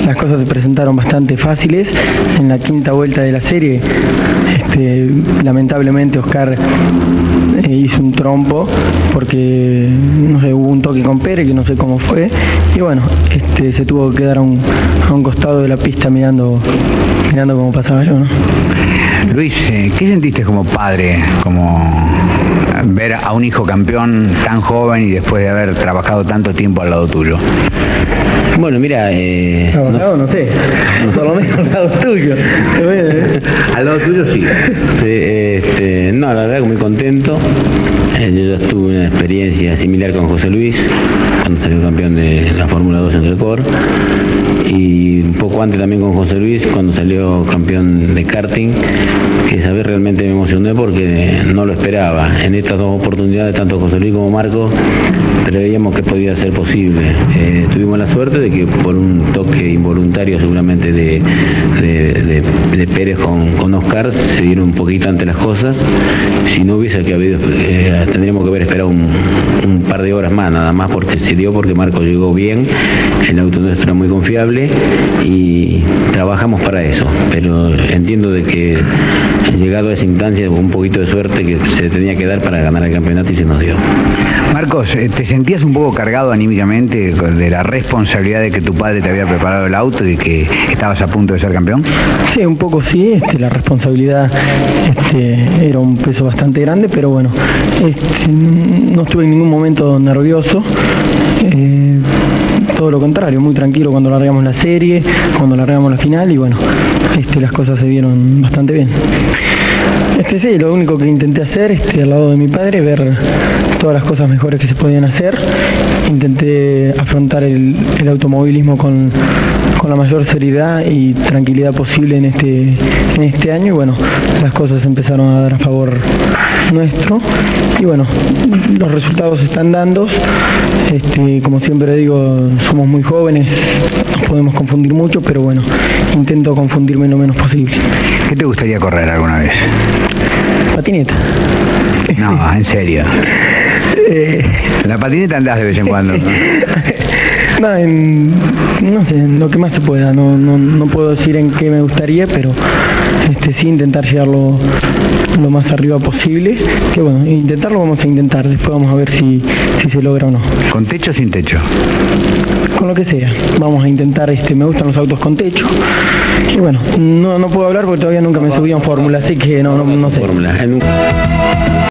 las cosas se presentaron bastante fáciles. En la quinta vuelta de la serie, lamentablemente Oscar hizo un trompo porque no sé, hubo un toque con Pérez que no sé cómo fue, y bueno, se tuvo que quedar a un costado de la pista mirando cómo pasaba yo, ¿no? Luis, ¿qué sentiste como padre, como ver a un hijo campeón tan joven y después de haber trabajado tanto tiempo al lado tuyo? Bueno, mira, no sé, por lo menos al lado tuyo. Al lado tuyo sí. Sí, no, la verdad que muy contento. Yo ya tuve una experiencia similar con José Luis, cuando salió campeón de la Fórmula 2 en Record, y un poco antes también con José Luis, cuando salió campeón de karting, que esa vez realmente me emocioné porque no lo esperaba. En estas dos oportunidades, tanto José Luis como Marco, creíamos que podía ser posible. Tuvimos la suerte de que por un toque involuntario seguramente de Pérez con Oscar se dieron un poquito ante las cosas. Si no hubiese habido, tendríamos que haber esperado un par de horas más, nada más, porque se dio, porque Marco llegó bien, el auto nuestro era muy confiable y trabajamos para eso, pero entiendo de que llegado a esa instancia un poquito de suerte que se tenía que dar para ganar el campeonato y se nos dio. Marcos, ¿te sentías un poco cargado anímicamente de la responsabilidad de que tu padre te había preparado el auto y que estabas a punto de ser campeón? Sí, un poco sí, la responsabilidad era un peso bastante grande, pero bueno, no estuve en ningún momento nervioso. Todo lo contrario, muy tranquilo cuando largamos la serie, cuando largamos la final, y bueno, las cosas se dieron bastante bien. Sí, lo único que intenté hacer al lado de mi padre, ver todas las cosas mejores que se podían hacer. Intenté afrontar el automovilismo con la mayor seriedad y tranquilidad posible en este año, y bueno, las cosas empezaron a dar a favor nuestro, y bueno, los resultados se están dando. Como siempre digo, somos muy jóvenes, nos podemos confundir mucho, pero bueno, intento confundirme lo menos posible. ¿Qué te gustaría correr alguna vez? Patineta. No, en serio. La patineta andás de vez en cuando, ¿no? No sé, en lo que más se pueda, no puedo decir en qué me gustaría, pero sí intentar llegar lo más arriba posible, que bueno, intentarlo vamos a intentar, después vamos a ver si se logra o no. ¿Con techo o sin techo? Con lo que sea, vamos a intentar, me gustan los autos con techo, y bueno, no puedo hablar porque todavía nunca me subí a un Fórmula, así que no sé.